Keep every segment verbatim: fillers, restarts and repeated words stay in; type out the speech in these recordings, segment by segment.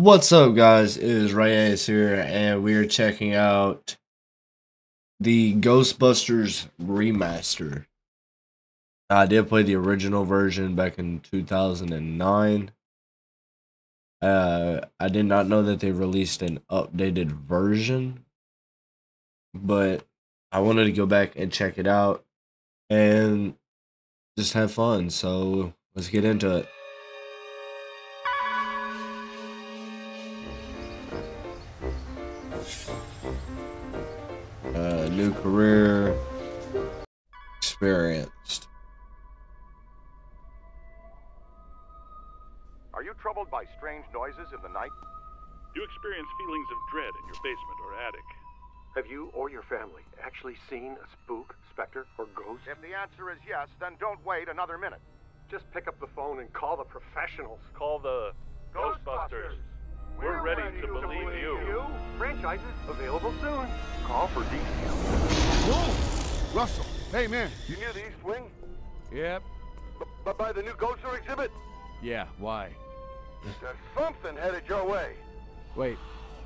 What's up, guys? It is Reyes here, and we are checking out the Ghostbusters Remastered. I did play the original version back in two thousand nine. Uh, I did not know that they released an updated version, but I wanted to go back and check it out and just have fun. So let's get into it. Uh, new career, experienced. Are you troubled by strange noises in the night? Do you experience feelings of dread in your basement or attic? Have you or your family actually seen a spook, specter, or ghost? If the answer is yes, then don't wait another minute. Just pick up the phone and call the professionals. Call the Ghostbusters. We're, We're ready, ready to, to believe, believe you. you. Franchises available soon. Call for details. Whoa! Russell, hey man. You near the East Wing? Yep. B by the new Ghoster exhibit? Yeah, why? There's something headed your way. Wait.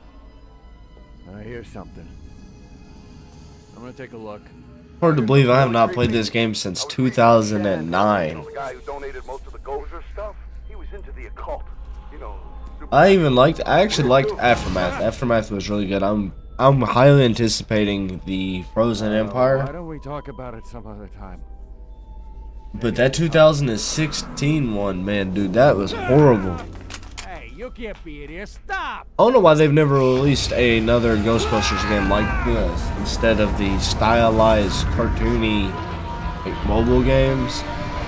I hear something. I'm gonna take a look. Hard to believe I have not played this game since two thousand nine. The guy who donated most of the Gozer stuff, he was into the occult. You know. I even liked, I actually liked Aftermath. Aftermath was really good. I'm I'm highly anticipating the Frozen Empire. Why don't we talk about it some other time? But that two thousand sixteen one, man, dude, that was horrible. Hey, you can't be in here. Stop! I don't know why they've never released another Ghostbusters game like this instead of the stylized, cartoony, like, mobile games.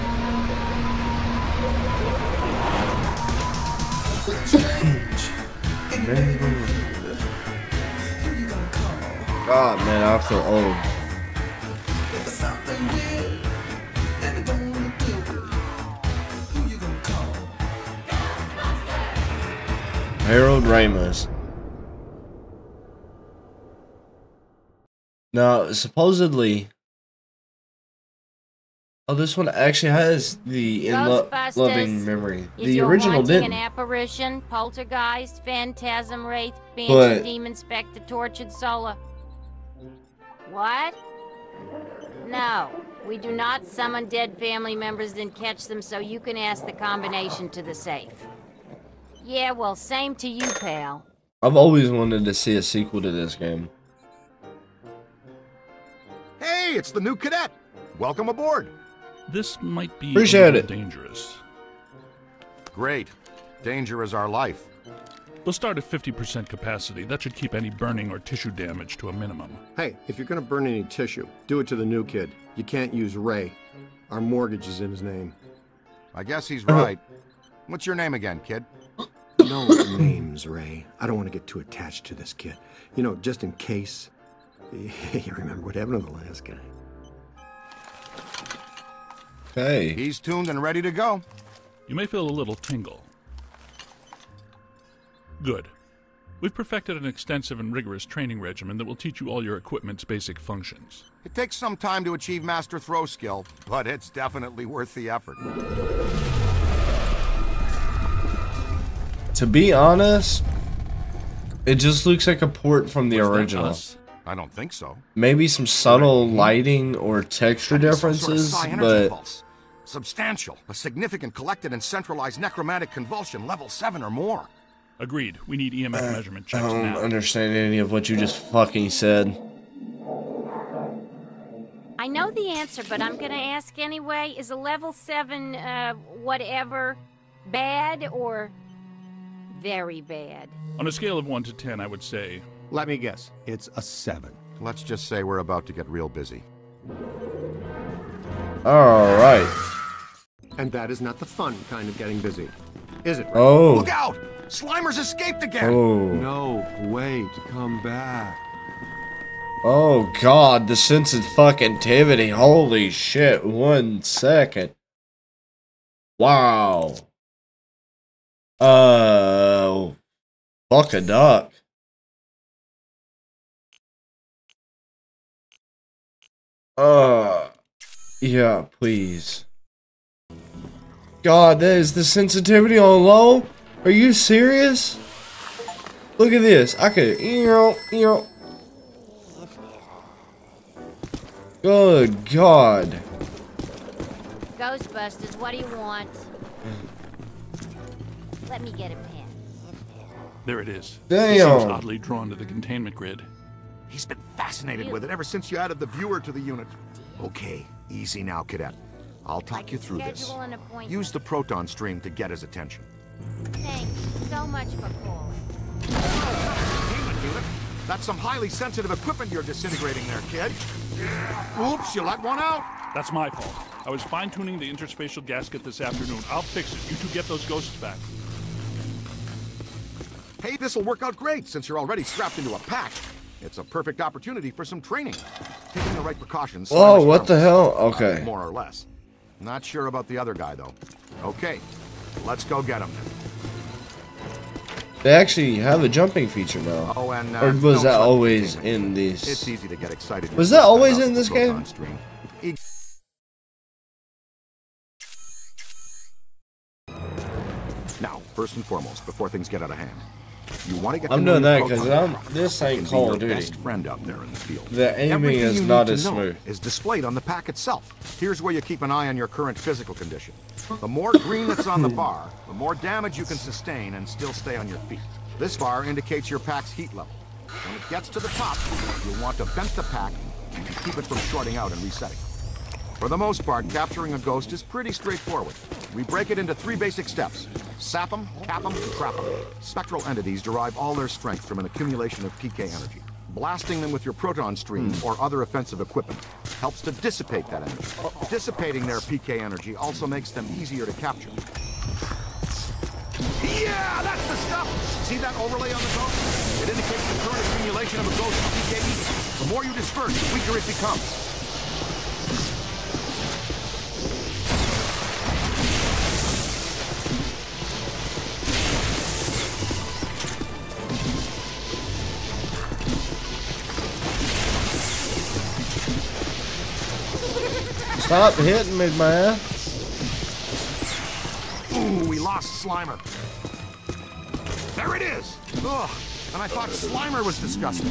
God, man, I feel old. Harold Ramis. Now, supposedly, oh, this one actually has the in lo loving memory. The original didn't. An apparition, poltergeist, phantasm, wraith, banshee, But demon, spectre, tortured solar. What? No, we do not summon dead family members and catch them, so you can ask the combination to the safe. Yeah, well, same to you, pal. I've always wanted to see a sequel to this game. Hey, it's the new cadet. Welcome aboard. This might be Appreciate a little it. dangerous. Great. Danger is our life. We'll start at fifty percent capacity. That should keep any burning or tissue damage to a minimum. Hey, if you're gonna burn any tissue, do it to the new kid. You can't use Ray. Our mortgage is in his name. I guess he's right. What's your name again, kid? No names, Ray. I don't want to get too attached to this kid. You know, just in case. You remember what happened to the last guy. Okay. He's tuned and ready to go. You may feel a little tingle. Good. We've perfected an extensive and rigorous training regimen that will teach you all your equipment's basic functions. It takes some time to achieve master throw skill, but it's definitely worth the effort. To be honest, it just looks like a port from the Was that original. us? I don't think so. Maybe some subtle lighting or texture That is some sort of differences, psi energy but pulse. Substantial, a significant collected and centralized necromantic convulsion, level seven or more. Agreed. We need E M F measurement I checks don't now. understand any of what you just fucking said. I know the answer, but I'm gonna ask anyway. Is a level seven, uh, whatever, bad or very bad? On a scale of one to ten, I would say... Let me guess. It's a seven. Let's just say we're about to get real busy. Alright. And that is not the fun kind of getting busy. Is it, Ray? Oh. Look out! Slimer's escaped again! Oh. No, wait. Come back. Oh god, the sensitivity. Holy shit. One second. Wow. Uh. Fuck a duck. Uh. Yeah, please. God, that is the sensitivity on low? Are you serious? Look at this. I could, you know, you know. Good God. Ghostbusters, what do you want? Let me get a pen. There it is. Damn. He seems oddly drawn to the containment grid. He's been fascinated with it ever since you added the viewer to the unit. Okay, easy now, cadet. I'll talk you through this. Schedule an appointment. Use the proton stream to get his attention. Thank you so much for calling. Containment unit? That's some highly sensitive equipment you're disintegrating there, kid. Oops, you let one out. That's my fault. I was fine-tuning the interspatial gasket this afternoon. I'll fix it. You two get those ghosts back. Hey, this'll work out great since you're already strapped into a pack. It's a perfect opportunity for some training. Taking the right precautions. Whoa, what the hell? Okay. Uh, more or less. Not sure about the other guy, though. Okay, let's go get him. They actually have a jumping feature now. Oh, and, uh, or was don't that sweat always the in It's these? easy to get excited. Was that always in this game? Stream. Now, first and foremost, before things get out of hand, you want to get. I'm to know doing your that 'cause proton I'm- proper. this It ain't can be Call your of Duty. best friend out there in the field. The aiming Everything is you not need as to know smooth. is displayed on the pack itself. Here's where you keep an eye on your current physical condition. The more green that's on the bar, the more damage you can sustain and still stay on your feet. This bar indicates your pack's heat level. When it gets to the top, you'll want to vent the pack and keep it from shorting out and resetting. For the most part, capturing a ghost is pretty straightforward. We break it into three basic steps. Sap them, cap them, and trap them. Spectral entities derive all their strength from an accumulation of P K energy. Blasting them with your proton stream or other offensive equipment helps to dissipate that energy. Dissipating their P K energy also makes them easier to capture. Yeah, that's the stuff! See that overlay on the ghost? It indicates the current accumulation of a ghost's P K E. The more you disperse, the weaker it becomes. Stop hitting me, man. Ooh, we lost Slimer. There it is! Ugh, and I thought Slimer was disgusting.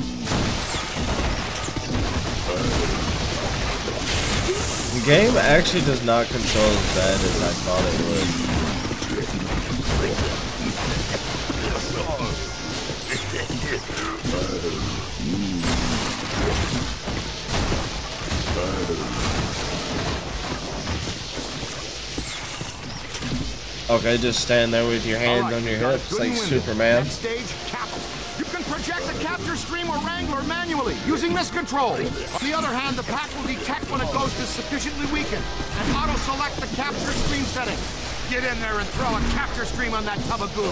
The game actually does not control as bad as I thought it would. Okay, just stand there with your hands Right, on your got a hips good like win. Superman. Next stage, cap. You can project the capture stream or wrangler manually using this control. On the other hand, the pack will detect when a ghost is sufficiently weakened and auto-select the capture stream setting. Get in there and throw a capture stream on that tub of goo.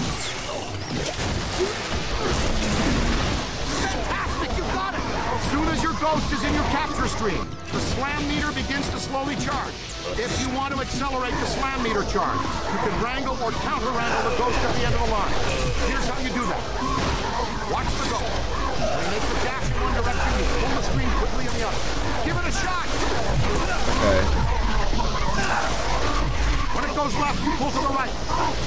Fantastic, you got it! As soon as your ghost is in your capture stream, the slam meter begins to slowly charge. If you want to accelerate the slam meter charge, you can wrangle or counter-wrangle the ghost at the end of the line. Here's how you do that. Watch the ghost. When it makes a dash in one direction, you pull the stream quickly in the other. Give it a shot! Okay. When it goes left, you pull to the right.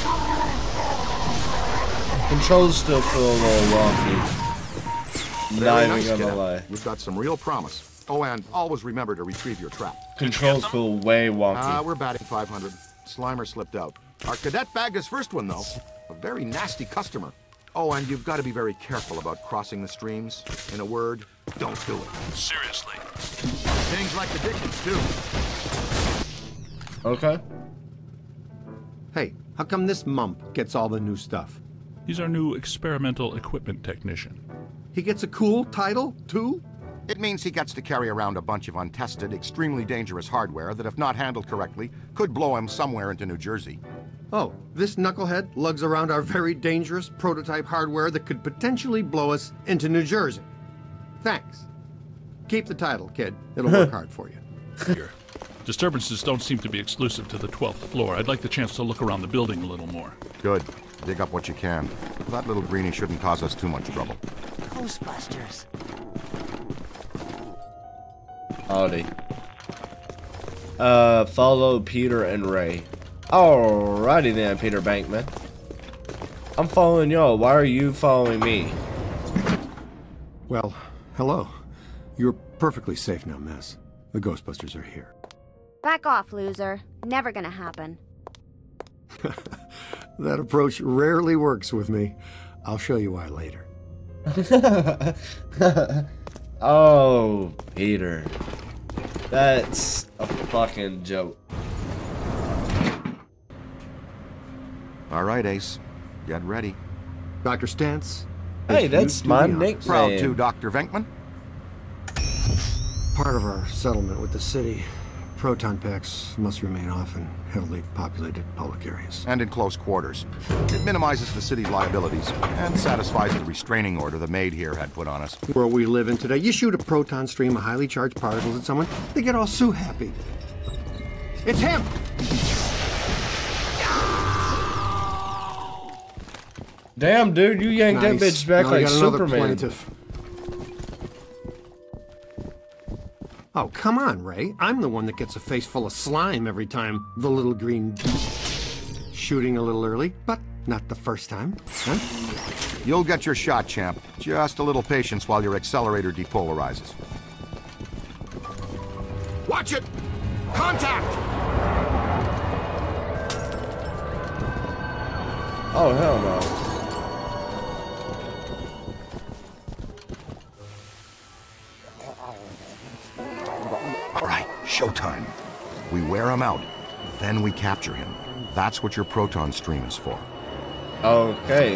Controls still feel a little wonky. Very Not nice, even gonna Cadet. lie. You've got some real promise. Oh, and always remember to retrieve your trap. Controls feel way wonky. Ah, uh, we're batting five hundred. Slimer slipped out. Our cadet bagged his first one, though. A very nasty customer. Oh, and you've got to be very careful about crossing the streams. In a word, don't do it. Seriously. Things like addictions, too. Okay. Hey, how come this mump gets all the new stuff? He's our new experimental equipment technician. He gets a cool title, too? It means he gets to carry around a bunch of untested, extremely dangerous hardware that, if not handled correctly, could blow him somewhere into New Jersey. Oh, this knucklehead lugs around our very dangerous prototype hardware that could potentially blow us into New Jersey. Thanks. Keep the title, kid. It'll work hard for you. Here. Disturbances don't seem to be exclusive to the twelfth floor. I'd like the chance to look around the building a little more. Good. Dig up what you can. That little greenie shouldn't cause us too much trouble. Ghostbusters. Howdy. Uh, follow Peter and Ray. Alrighty then, Peter Bankman. I'm following y'all. Why are you following me? Well, hello. You're perfectly safe now, miss. The Ghostbusters are here. Back off, loser. Never gonna happen. That approach rarely works with me. I'll show you why later. Oh, Peter. That's a fucking joke. All right, Ace. Get ready. Doctor Stantz. Hey, if that's you do my the honors. nickname. Proud to, Doctor Venkman. Part of our settlement with the city, proton packs must remain off in heavily populated public areas. And in close quarters. It minimizes the city's liabilities and satisfies the restraining order the maid here had put on us. The world we live in today, you shoot a proton stream of highly charged particles at someone, they get all so happy. It's him! Damn, dude, you yanked Nice. that bitch back Now we like got another Superman. plaintiff. Oh, come on, Ray. I'm the one that gets a face full of slime every time the little green... Shooting a little early, but not the first time, huh? You'll get your shot, champ. Just a little patience while your accelerator depolarizes. Watch it! Contact! Oh, hell no. All right, showtime. We wear him out, then we capture him. That's what your proton stream is for. Okay.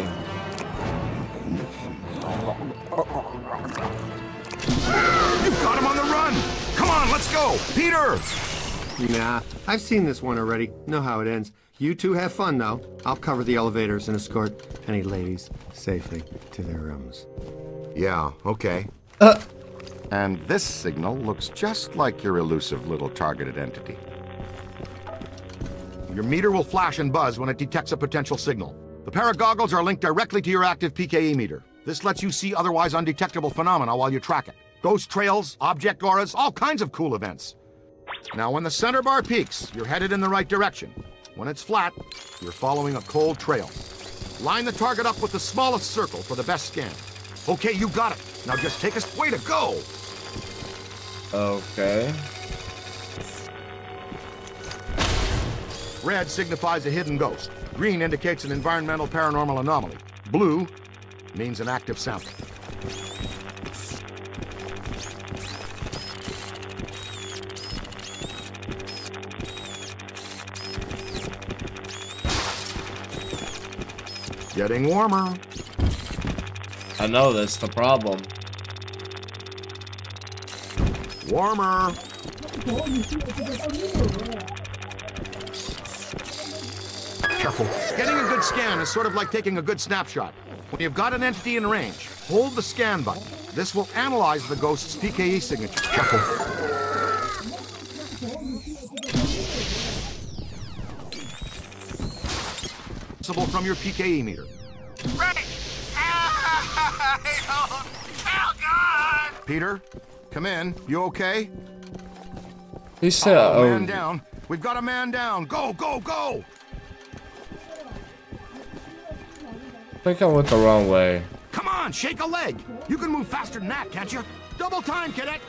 You've got him on the run! Come on, let's go! Peter! Nah, I've seen this one already. Know how it ends. You two have fun, though. I'll cover the elevators and escort any ladies safely to their rooms. Yeah, okay. Uh. And this signal looks just like your elusive little targeted entity. Your meter will flash and buzz when it detects a potential signal. The pair of goggles are linked directly to your active P K E meter. This lets you see otherwise undetectable phenomena while you track it. Ghost trails, object auras, all kinds of cool events. Now, when the center bar peaks, you're headed in the right direction. When it's flat, you're following a cold trail. Line the target up with the smallest circle for the best scan. Okay, you got it. Now just take us... Way to go! Okay. Red signifies a hidden ghost. Green indicates an environmental paranormal anomaly. Blue means an active sample. Getting warmer. I know, that's the problem. Warmer. Careful. Getting a good scan is sort of like taking a good snapshot. When you've got an entity in range, hold the scan button. This will analyze the ghost's P K E signature. Careful. Visible from your P K E meter. Ready! Oh, God! Peter, come in. You okay? He said, Oh, oh, man down. We've got a man down. Go, go, go! I think I went the wrong way. Come on, shake a leg. You can move faster than that, can't you? Double time, cadet.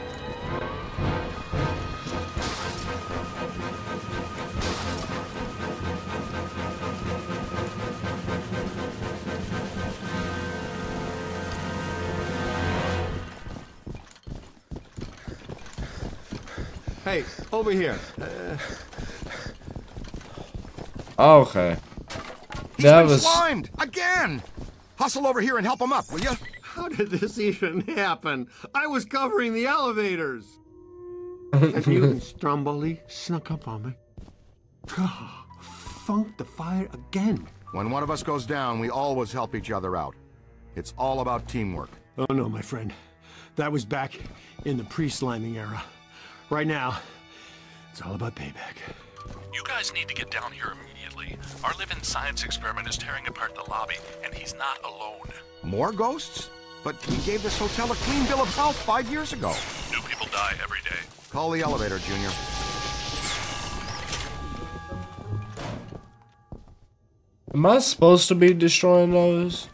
Hey, over here. Oh, okay. He's That been was- slimed again. Hustle over here and help him up, will you? How did this even happen? I was covering the elevators. And you and Stromboli snuck up on me. Funked the fire again. When one of us goes down, we always help each other out. It's all about teamwork. Oh no, my friend. That was back in the pre-sliming era. Right now, it's all about payback. You guys need to get down here immediately. Our living science experiment is tearing apart the lobby, and he's not alone. More ghosts? But we gave this hotel a clean bill of health five years ago. New people die every day. Call the elevator, Junior. Am I supposed to be destroying those?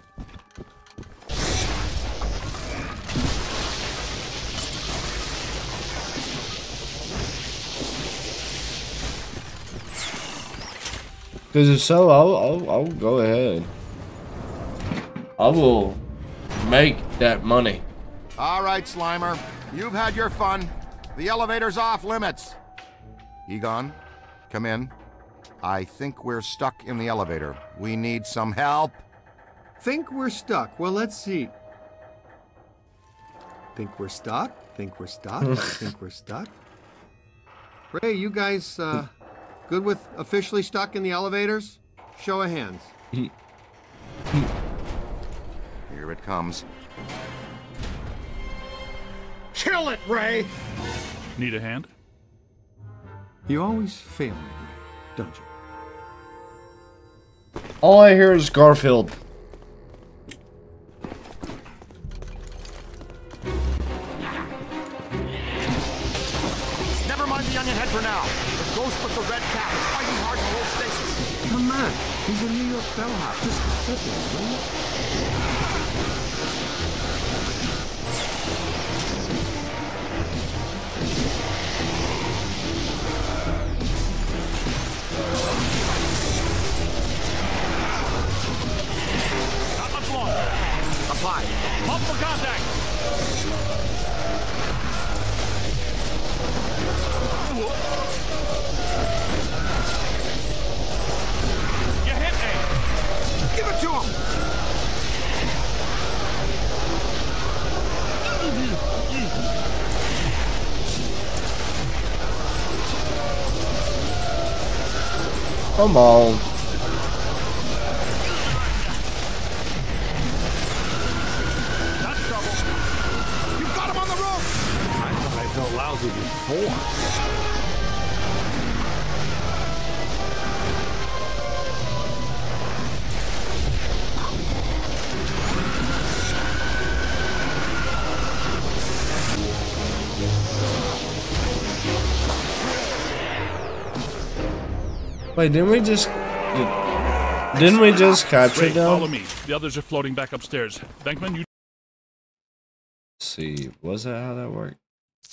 Because if so, I'll, I'll, I'll go ahead. I will make that money. All right, Slimer. You've had your fun. The elevator's off limits. Egon, come in. I think we're stuck in the elevator. We need some help. Think we're stuck. Well, let's see. Think we're stuck? Think we're stuck? Think we're stuck? Ray, you guys uh, good with officially stuck in the elevators? Show of hands. Here it comes. Kill it, Ray! Need a hand? You always fail me, don't you? All I hear is Garfield. Never mind the onion head for now. The ghost with the red cap is fighting hard to hold stasis. Come on, he's a New York bellhop. Just flip it, will you? Not much longer. Apply. Pump for contact. You hit me. Give it to him. Come on. That's trouble. You've got him on the rope. I thought I felt lousy before. Wait, didn't we just... Did, didn't we just capture Great, follow them? me. The others are floating back upstairs. Venkman, you... Let's see, was that how that worked?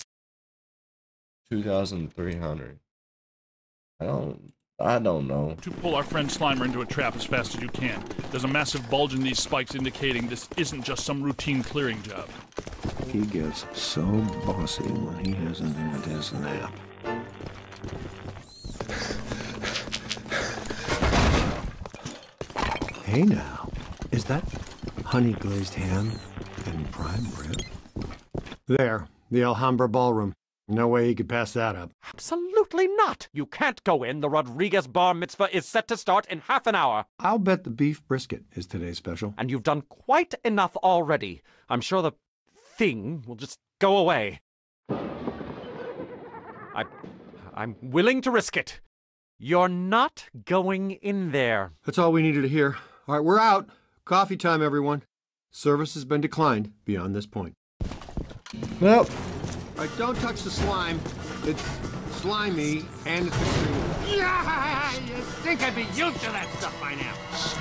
two thousand three hundred. I don't... I don't know. to pull our friend Slimer into a trap as fast as you can. There's a massive bulge in these spikes indicating this isn't just some routine clearing job. He gets so bossy when he hasn't had his nap. Hey now, is that honey glazed ham and prime rib? There, the Alhambra Ballroom. No way he could pass that up. Absolutely not! You can't go in. The Rodriguez bar mitzvah is set to start in half an hour. I'll bet the beef brisket is today's special. And you've done quite enough already. I'm sure the thing will just go away. I, I'm willing to risk it. You're not going in there. That's all we needed to hear. All right, we're out. Coffee time, everyone. Service has been declined beyond this point. Well, All right, don't touch the slime. It's slimy and it's extremely... Yeah, you think I'd be used to that stuff by now.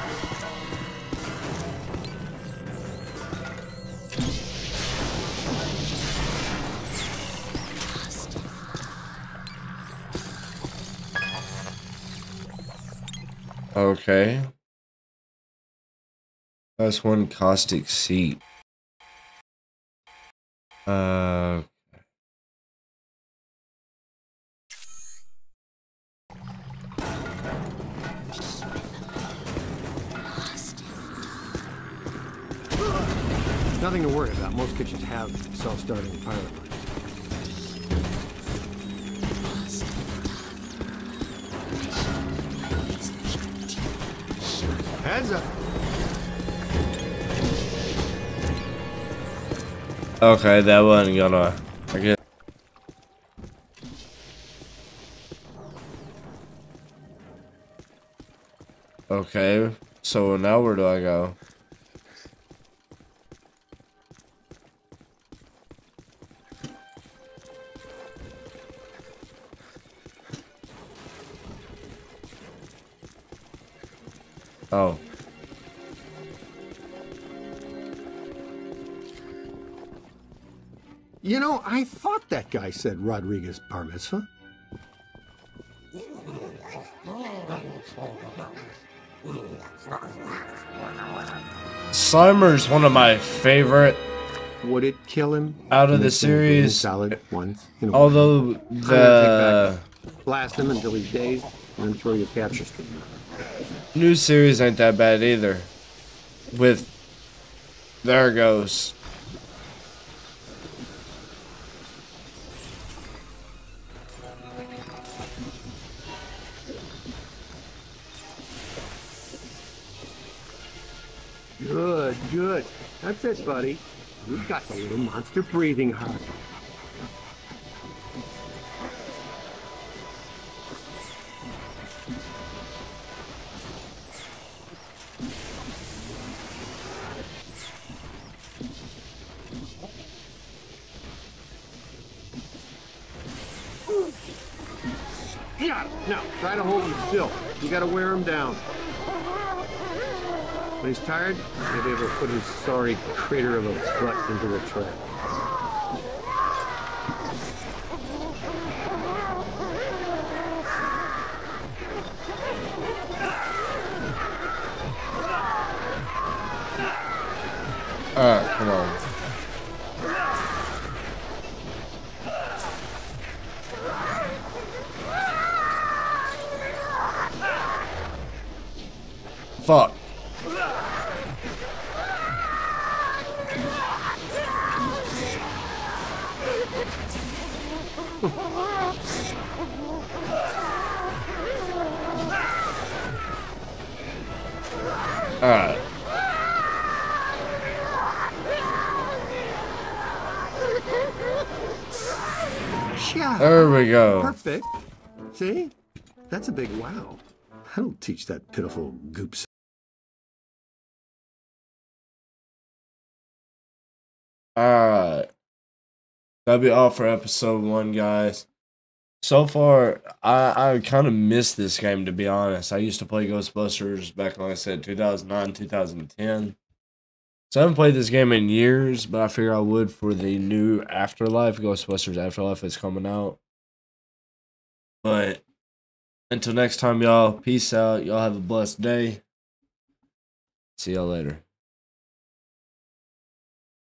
okay. That's one caustic seat. Uh... Nothing to worry about. Most kitchens have self-starting pilot lights. Heads up. Okay, that wasn't gonna... I guess. Okay, so now where do I go? Oh. You know, I thought that guy said Rodriguez bar mitzvah. Slimer's one of my favorite. Would it kill him? Out of the series, salad once. You know, although the blast him until he's dazed, and then throw your capture stream. New series ain't that bad either. With there goes. Good, good. That's it, buddy. You've got the little monster breathing heart. Got it. Now, try to hold him still. You gotta wear him down. When he's tired, maybe able to put his sorry crater of a butt into the trap. Alright, come on. Fuck. Alright. There we go. Perfect. See? That's a big wow. That'll teach that pitiful goops. Alright. That'll be all for episode one, guys. So far, I, I kind of missed this game, to be honest. I used to play Ghostbusters back, like I said, two thousand nine, two thousand ten. So I haven't played this game in years, but I figure I would for the new Afterlife, Ghostbusters Afterlife that's coming out. But until next time, y'all, peace out. Y'all have a blessed day. See y'all later.